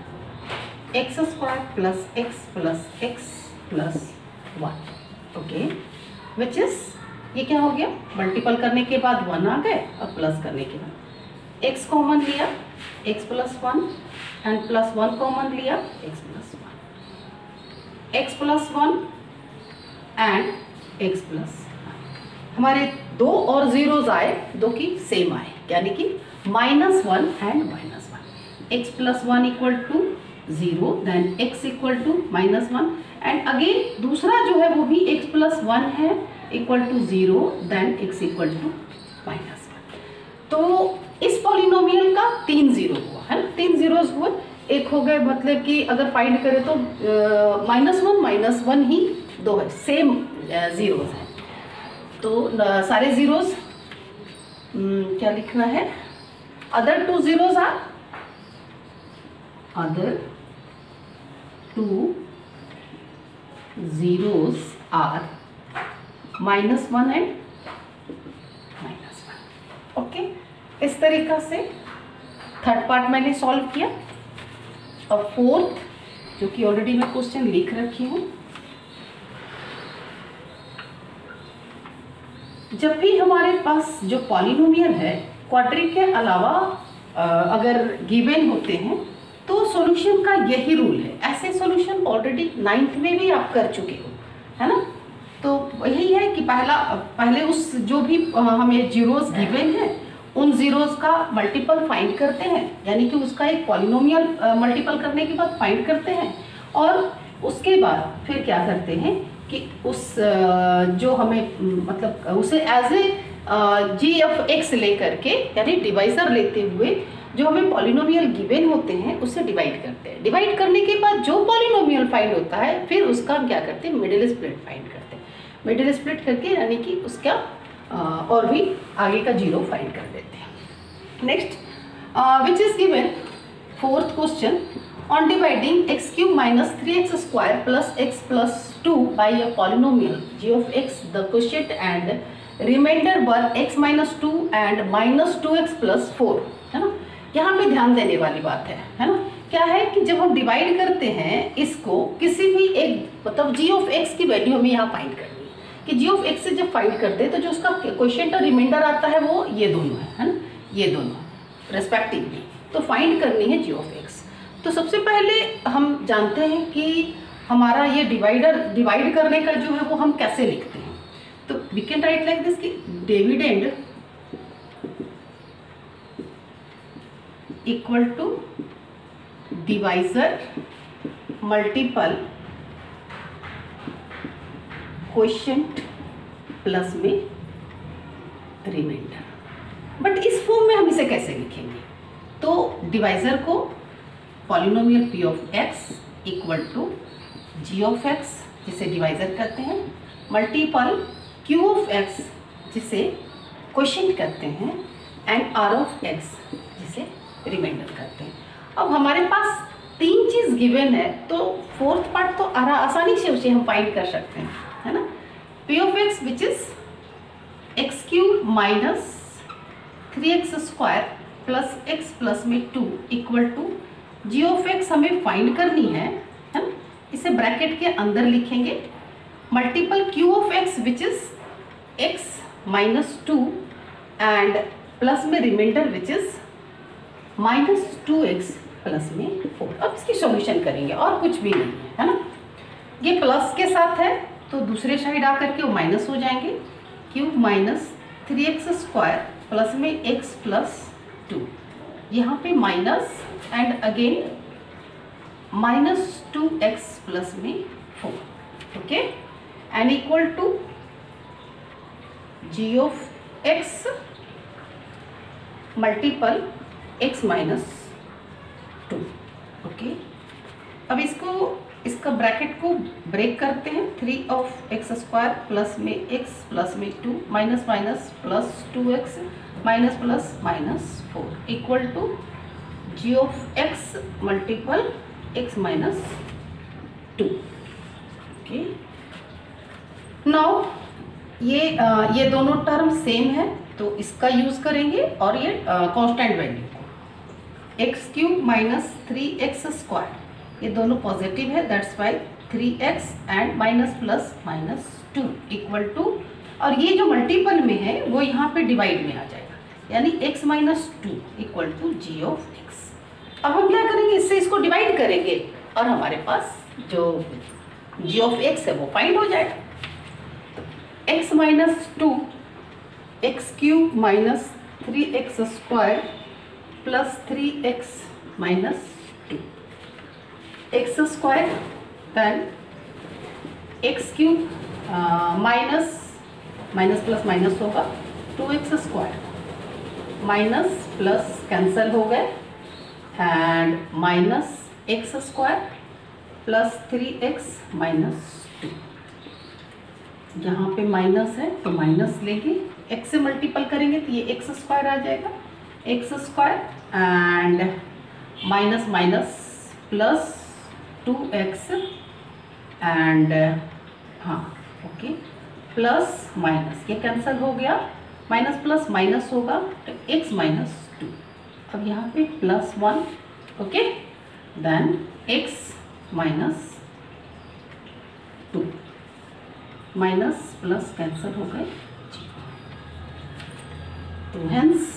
x² plus x plus x plus 1, okay, which is ये क्या हो गया, मल्टीपल करने के बाद 1 आ गए और प्लस करने के बाद x कॉमन लिया, x plus 1 and plus 1 common लिया, x plus 1, x plus 1 and x plus 1। हमारे 2 और जीरोज आए, 2 की सेम आए, यानी कि -1 and -1, x plus 1 equal to 0, then x equal to -1 and again दूसरा जो है वो भी x प्लस 1 है equal to 0, then x equal to -1। तो इस पॉलिनोमियल का 3 जीरो हुआ है ना, 3 जीरोज हुए, एक हो गए, मतलब कि अगर फाइंड करें तो -1 -1 ही 2 है, सेम जीरोज है। तो सारे जीरोज क्या लिखना है, other 2 zeros are, other 2 zeros are -1 and -1, okay. इस तरीका से थर्ड पार्ट मैंने सॉल्व किया। और फोर्थ जो कि ऑलरेडी मैं क्वेश्चन लिख रखी हूँ, जब भी हमारे पास जो पॉलिनोमियल है क्वाड्रिक के अलावा अगर गिवन होते हैं तो सॉल्यूशन का यही रूल है। ऐसे सॉल्यूशन ऑलरेडी 9th में भी आप कर चुके हो, है ना। तो यही है कि पहले उस जो भी हमें जीरोस गिवन है उन जीरोस का मल्टीपल फाइंड करते हैं, यानी कि उसका एक पॉलिनोमियल मल्टीपल करने के बाद फाइंड करते हैं, और उसके बाद फिर क्या करते हैं कि उस जो हमें मतलब उसे एज ए g(x) लेकर के, यानी डिवाइजर लेते हुए जो हमें पॉलिनोमियल गिवन होते हैं उससे डिवाइड करते हैं। डिवाइड करने के बाद जो पॉलिनोमियल फाइंड होता है फिर उसका हम क्या करते हैं, मिडिल स्प्लिट फाइंड करते हैं। मिडिल स्प्लिट करके यानी कि उसका और भी आगे का जीरो फाइंड कर देते हैं। Next which is given fourth question, on dividing x³ minus 3x² plus x plus 2 by a polynomial g of x, the quotient and remainder were x minus 2 and minus 2x plus 4, है ना। यहाँ पे ध्यान देने वाली बात है ना। क्या है कि जब हम डिवाइड करते हैं इसको किसी भी एक, मतलब g of x की वैल्यू हमें यहाँ फाइंड करनी है कि g of x से जब फाइंड करते हैं तो जो उसका क्वोशिएंट और रिमाइंडर आता है वो ये दोनों है ना, ये दोनों रेस्पेक्टिवली, तो फाइंड करनी है g of x। तो सबसे पहले हम जानते हैं कि हमारा ये डिवाइड करने का जो है वो हम कैसे लिखते हैं। तो we can write like this कि dividend equal to divisor multiple quotient plus में रिमाइंडर। बट इस फॉर्म में हम इसे कैसे लिखेंगे, तो डिवाइजर को polynomial p of x equal to g of x जिसे डिवाइजर करते हैं, मल्टीपल q of x जिसे क्वोशिएंट करते हैं, एंड r of x जिसे रिमाइंडर करते हैं। अब हमारे पास 3 चीज़ गिवन है तो फोर्थ पार्ट तो आसानी से उसे हम फाइंड कर सकते हैं, है ना। p of x which is x³ minus 3x² plus x plus में 2 equal to g of x हमें फाइंड करनी है ना। इसे ब्रैकेट के अंदर लिखेंगे, multiple q of x which is x minus 2 and plus में remainder which is minus 2x plus में 4। अब इसकी सॉल्यूशन करेंगे और कुछ भी नहीं है ना। ये प्लस के साथ है तो दूसरे साइड आकर के वो माइनस हो जाएंगे, क्यूब माइनस 3x² प्लस में x प्लस 2, यहाँ पे minus and again minus 2x plus में 4, okay, and equal to g of x multiple x minus अब इसका ब्रैकेट को ब्रेक करते हैं। 3 ऑफ एक्स स्क्वायर प्लस में एक्स प्लस में 2 minus minus plus 2x minus plus minus 4 equal to g of x multiple x minus 2। Okay, now ये दोनों टर्म सेम है तो इसका यूज करेंगे और ये कांस्टेंट वैल्यू को x cube minus 3x square, ये दोनों पॉजिटिव है, that's y 3x and minus plus minus 2 equal to, और ये जो मल्टीपल में है वो यहाँ पे डिवाइड में आ जाएगा, यानी x minus 2 equal to g of x. अब हम क्या करेंगे, इससे इसको डिवाइड करेंगे और हमारे पास जो जी ऑफ एक्स है वो फाइंड हो जाएगा। x minus 2 x cube minus 3x square plus 3x minus 2 x square then x cube minus minus plus minus होगा 2x square minus plus cancel हो गए and minus x square plus 3x minus 2, यहाँ पे माइनस है तो माइनस लेंगे, x से मल्टीपल करेंगे तो ये एक्स स्क्वायर आ जाएगा, x square and minus minus plus 2x and हाँ ओके प्लस माइनस, ये कैंसिल हो गया, माइनस प्लस माइनस होगा तो x माइनस 2, अब यहाँ पे plus 1 okay then x minus 2, minus plus cancel हो गए, तो hence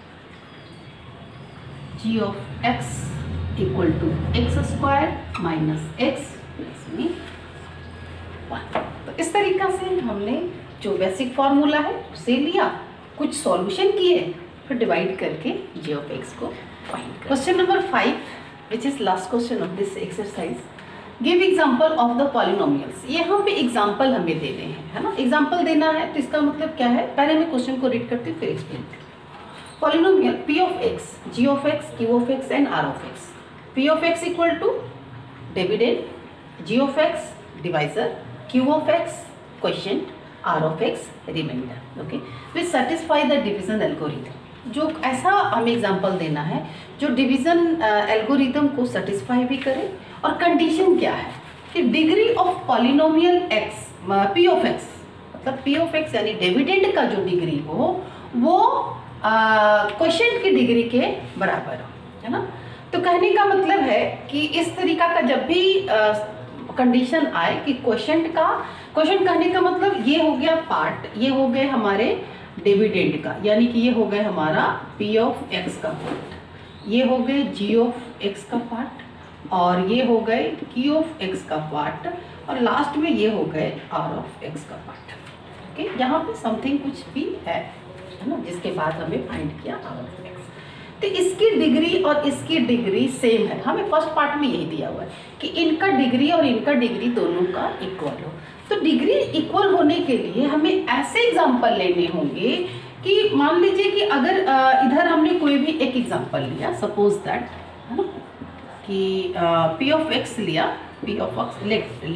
g of x equal to x square minus x plus में 1। तो इस तरीका से हमने जो बेसिक फॉर्मूला है उसे लिया, कुछ सॉल्यूशन किए, फिर डिवाइड करके जी ऑफ एक्स को फाइंड कर। Question number 5 which is last question of this exercise, give example of the polynomials. यहाँ पे एग्जाम्पल हमें देने हैं, है ना, एग्जाम्पल देना है तो इसका मतलब क्या है, पहले मैं क्वेश्चन को रीड करती हूँ फिर एक्सप्लेन करती हूँ। Polynomial P of x, g of x, q of x and r of x. P of x equal to dividend, g of x divisor, q of x quotient, r of x remainder. Okay, which satisfy the division algorithm. जो ऐसा हमें एग्जाम्पल देना है जो डिवीजन एल्गोरिथम को सेटिस्फाई भी करे, और कंडीशन क्या है कि degree of polynomial x p of x, मतलब पी ऑफ एक्स यानी डिविडेंड का जो डिग्री हो वो क्वोशिएंट की डिग्री के बराबर हो, है ना। तो कहने का मतलब है कि इस तरीका का जब भी कंडीशन आए कि क्वोशिएंट कहने का मतलब ये हो गया पार्ट, ये हो गए हमारे डिविडेंड का, यानी कि ये हो गए हमारा पी ऑफ एक्स का पार्ट, ये हो गए जी ऑफ एक्स का पार्ट, और ये हो गए क्यू ऑफ एक्स का पार्ट, और लास्ट में ये हो गए आर ऑफ एक्स का पार्ट। ओके, यहाँ पे समथिंग कुछ भी है ना, जिसके बाद हमें फाइंड किया आर ऑफ एक्स। तो इसकी डिग्री और इसकी डिग्री सेम है, हमें फर्स्ट पार्ट में यही दिया हुआ है कि इनका डिग्री और इनका डिग्री दोनों का इक्वल हो। तो डिग्री इक्वल होने के लिए हमें ऐसे एग्जाम्पल लेने होंगे कि मान लीजिए कि अगर इधर हमने कोई भी एक एग्जाम्पल लिया, सपोज दैट, है ना, कि पी ऑफ एक्स लिया, p of x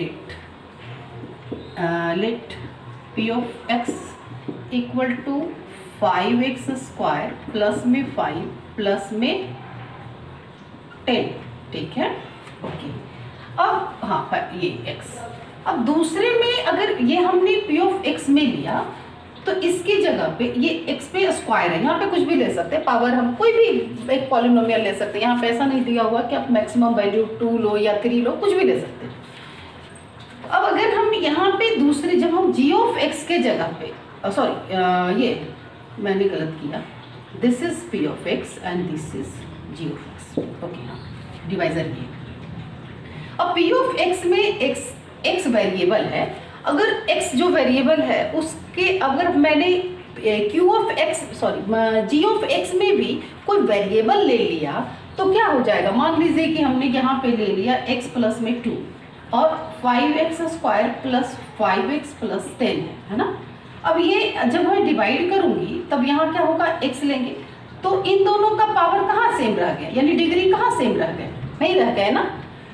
let p of x equal to 5x square plus में 5 प्लस में 10, ठीक है, ओके। अब हाँ ये x, अब दूसरे में अगर ये हमने p ऑफ x में लिया तो इसकी जगह पे ये x पे स्क्वायर है, यहाँ पे कुछ भी ले सकते हैं, पावर हम कोई भी एक पॉलिनोमियल ले सकते हैं, यहाँ पे ऐसा नहीं दिया हुआ कि आप मैक्सिमम वैल्यू 2 लो या 3 लो, कुछ भी ले सकते हैं। अब अगर हम यहाँ पे दूसरे, जब हम g ऑफ x के जगह पे सॉरी ये मैंने गलत किया, this is p of x and this is g of x, okay, हाँ डिवाइजर ये। अब p ऑफ x में x वेरिएबल है, अगर x जो वेरिएबल है उसके अगर मैंने q of x sorry g of x में भी कोई वेरिएबल ले लिया तो क्या हो जाएगा, मान लीजिए कि हमने यहाँ पे ले लिया x प्लस में 2 और 5x square plus 5x plus 10 है ना। अब ये जब मैं डिवाइड करूंगी तब यहाँ क्या होगा, x लेंगे तो इन दोनों का पावर कहाँ सेम रह गया, यानी डिग्री कहाँ सेम रह गए, नहीं रह गए ना।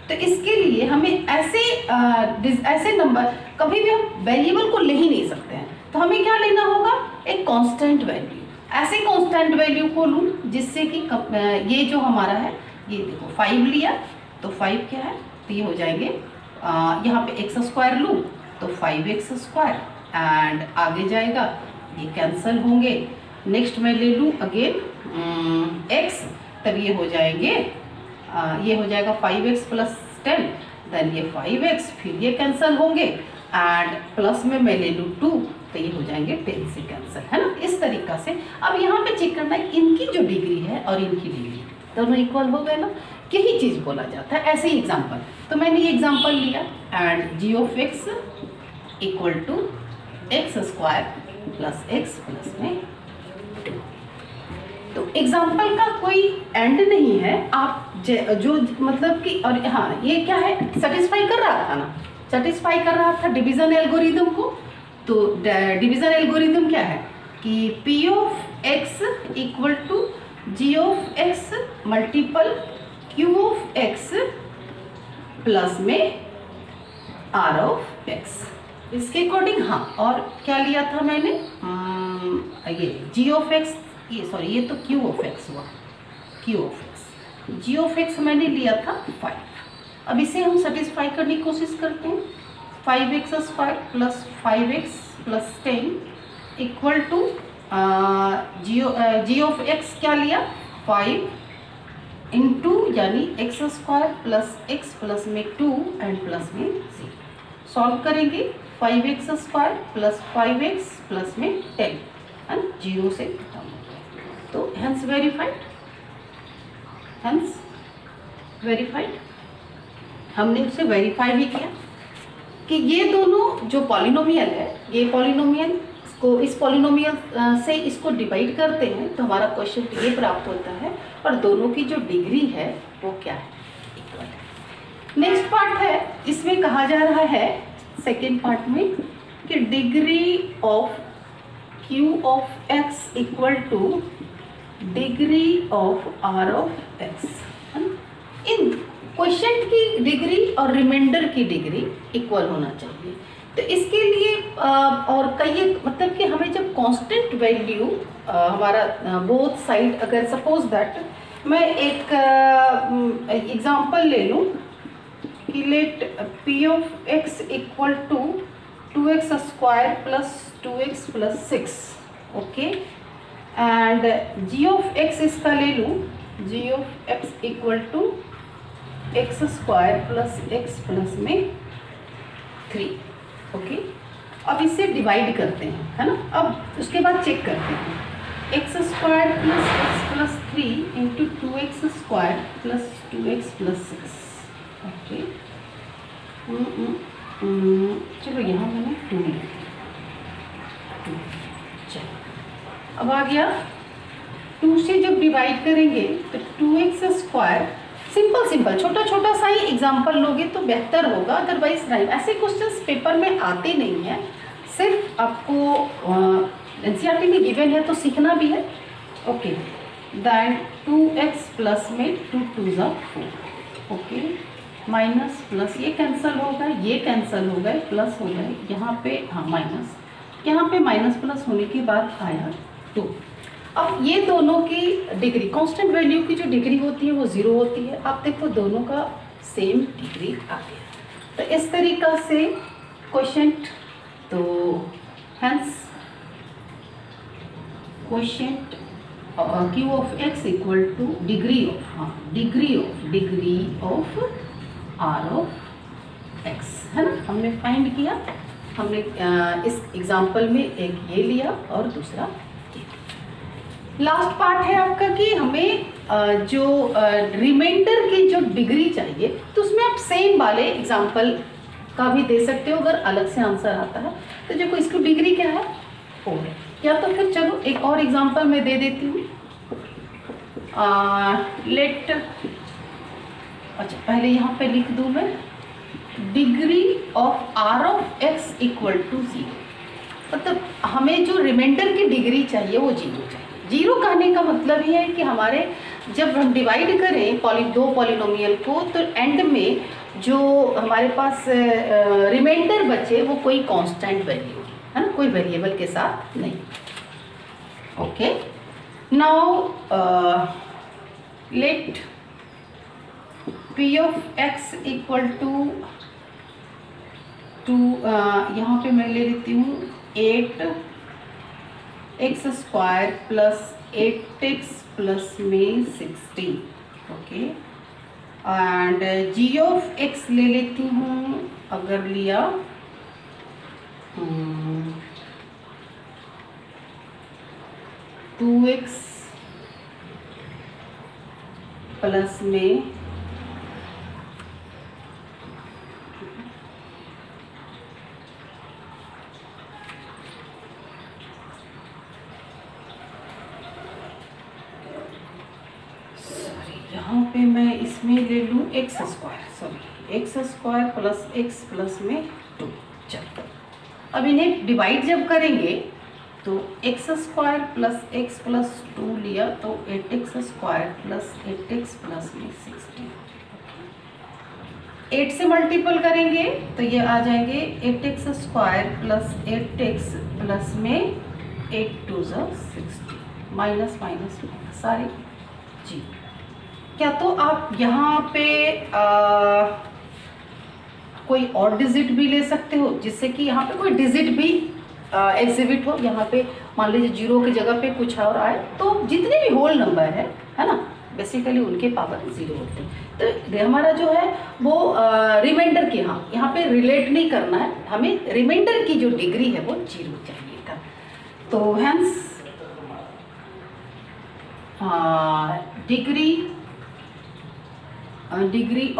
तो इसके लिए हमें ऐसे नंबर कभी भी हम वेरिएबल को ले ही नहीं सकते हैं, तो हमें क्या लेना होगा, एक कांस्टेंट वैल्यू। ऐसे कांस्टेंट वैल्यू को लूँ जिससे कि ये जो हमारा है, ये देखो 5 लिया तो 5 क्या है, तो ये हो जाएंगे यहाँ पे एक्स स्क्वायर लूँ तो 5x स्क्वायर, एंड आगे जाएगा ये कैंसिल होंगे। नेक्स्ट मैं ले लूँ अगेन x, तब ये हो जाएंगे ये हो जाएगा 5x प्लस 10, देन ये 5x, फिर ये कैंसिल होंगे, एंड प्लस में मैं ले लूँ 2 तो ये हो जाएंगे 10 से कैंसिल, है ना। इस तरीक़ा से अब यहाँ पे चेक करना है इनकी जो डिग्री है और इनकी डिग्री दोनों इक्वल हो गए ना, यही चीज़ बोला जाता है। ऐसे ही एग्जाम्पल, तो मैंने ये एग्जाम्पल लिया and g of x equal to x square plus x plus में 2। तो एग्जाम्पल का कोई एंड नहीं है, आप जो मतलब कि, और हाँ ये क्या है, सेटिस्फाई कर रहा था ना, सेटिस्फाई कर रहा था डिवीजन एल्गोरिदम को। तो डिवीजन एल्गोरिदम क्या है कि p of x equal to g of x multiple q of x plus में r ऑफ x, इसके अकॉर्डिंग। हाँ, और क्या लिया था मैंने, ये g ऑफ x, ये सॉरी ये तो q ऑफ x हुआ, q of x, g of x मैंने लिया था 5। अब इसे हम सेटिस्फाई करने की कोशिश करते हैं। 5x square plus 5x plus 10 equal to g of x क्या लिया 5 इंटू यानी x square plus x plus में 2 एंड प्लस में 0। सॉल्व करेंगे 5x square plus 5x plus में 10 एंड 0 से खत्म हो गया। तो हेंस वेरीफाइड, हमने उसे वेरीफाई भी किया कि ये दोनों जो पॉलिनोमियल है, ये पॉलिनोमियल को इस पॉलिनोमियल से इसको डिवाइड करते हैं तो हमारा क्वेश्चन ये प्राप्त होता है, और दोनों की जो डिग्री है वो क्या है, इक्वल है। नेक्स्ट पार्ट है, इसमें कहा जा रहा है सेकेंड पार्ट में कि degree of q of x equal to degree of r of x। इन क्वेश्चन की डिग्री और रिमाइंडर की डिग्री इक्वल होना चाहिए। तो इसके लिए और कई मतलब कि हमें जब कांस्टेंट वैल्यू हमारा बोथ साइड, अगर सपोज दैट मैं एक एग्जांपल ले लूँ कि let p of x equal to 2x square plus 2x plus 6, okay, and g of x इसका ले लूँ g of x equal to x square plus x plus में 3, ओके। अब इसे डिवाइड करते हैं, है ना। अब उसके बाद चेक करते हैं x square plus x plus 3 into 2x square plus 2x plus 6, okay. चलो यहाँ मैंने 2 लिया, चलो अब आ गया 2 से जब डिवाइड करेंगे तो 2x स्क्वायर, सिंपल छोटा छोटा सा ही एग्जाम्पल लोगे तो बेहतर होगा, अदरवाइज नहीं। ऐसे क्वेश्चंस पेपर में आते नहीं हैं, सिर्फ आपको एनसीईआरटी में गिवन है तो सीखना भी है, ओके। दैन 2x प्लस में 2 2 ज़ा 4, ओके, माइनस प्लस ये कैंसिल होगा, ये कैंसिल हो गए, प्लस हो गए यहाँ पे, हाँ माइनस, यहाँ पे माइनस प्लस होने के बाद आया 2। अब ये दोनों की डिग्री, कांस्टेंट वैल्यू की जो डिग्री होती है वो 0 होती है। आप देखो दोनों का सेम डिग्री आ गया। तो इस तरीक़ा से क्वेश्चन, तो hence question q of x equal to degree of, हाँ degree of r of x, है ना। हमने फाइंड किया, हमने इस एग्जांपल में एक ये लिया और दूसरा ये। लास्ट पार्ट है आपका कि हमें जो रिमाइंडर की जो डिग्री चाहिए, तो उसमें आप सेम वाले एग्जांपल का भी दे सकते हो अगर अलग से आंसर आता है। तो देखो इसकी डिग्री क्या है 4 है, या तो फिर चलो एक और एग्जांपल मैं दे देती हूँ। लेट, अच्छा पहले यहाँ पे लिख दूँ मैं degree of r of x equal to 0, मतलब हमें जो रिमाइंडर की डिग्री चाहिए वो 0 चाहिए। 0 कहने का मतलब ये है कि हमारे जब हम डिवाइड करें दो पॉलिनोमियल को, तो एंड में जो हमारे पास रिमाइंडर बचे वो कोई कांस्टेंट वैल्यू है ना, कोई वेरिएबल के साथ नहीं। Okay, now let p of x equal to यहाँ पे मैं ले लेती हूँ 8x² प्लस 8x प्लस में 16। Okay, and g of x ले लेती हूँ, अगर लिया 2x प्लस में यहाँ पे मैं इसमें ले लूँ x² प्लस x प्लस में 2। चलो अब इन्हें डिवाइड जब करेंगे तो x² प्लस x प्लस 2 लिया तो 8x² प्लस 8x प्लस में 16। 8 से मल्टीपल करेंगे तो ये आ जाएंगे 8x² प्लस 8x प्लस में 8 2 60, माइनस माइनस माइनस सारे जी। क्या तो आप यहाँ पे कोई और डिजिट भी ले सकते हो, जिससे कि यहाँ पे कोई डिजिट भी एग्जिबिट हो। यहाँ पे मान लीजिए 0 की जगह पे कुछ और आए, तो जितने भी होल नंबर है ना, बेसिकली उनके पावर 0 होते हैं। तो हमारा जो है वो रिमाइंडर की यहाँ पे रिलेट नहीं करना है, हमें रिमाइंडर की जो डिग्री है वो 0 चाहिए था। तो hence degree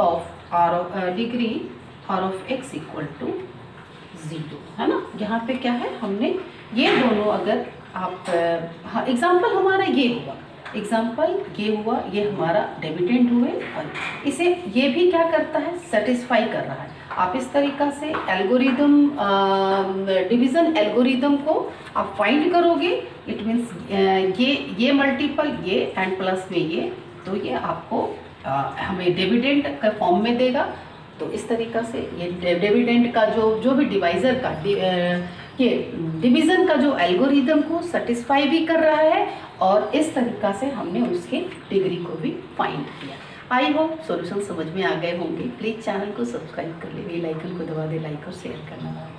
of x equal to 0 है ना। यहाँ पे क्या है, हमने ये दोनों अगर आप हाँ एग्जाम्पल हमारा ये हुआ, ये हमारा डेबिटेंट हुए और इसे ये भी क्या करता है, सेटिस्फाई कर रहा है। आप इस तरीक़ा से एल्गोरिदम डिवीज़न एल्गोरिदम को आप फाइंड करोगे, इट मीन्स ये मल्टीपल ये एंड प्लस में ये, तो ये आपको हमें डिविडेंड का फॉर्म में देगा। तो इस तरीक़ा से ये डिविडेंड का जो भी डिवाइज़र का ये डिवीज़न का जो एल्गोरिदम को सेटिस्फाई भी कर रहा है, और इस तरीक़ा से हमने उसके डिग्री को भी फाइंड किया। आई होप सॉल्यूशन समझ में आ गए होंगे। प्लीज़ चैनल को सब्सक्राइब कर ले, बेल आइकन को दबा दे, लाइक और शेयर करना।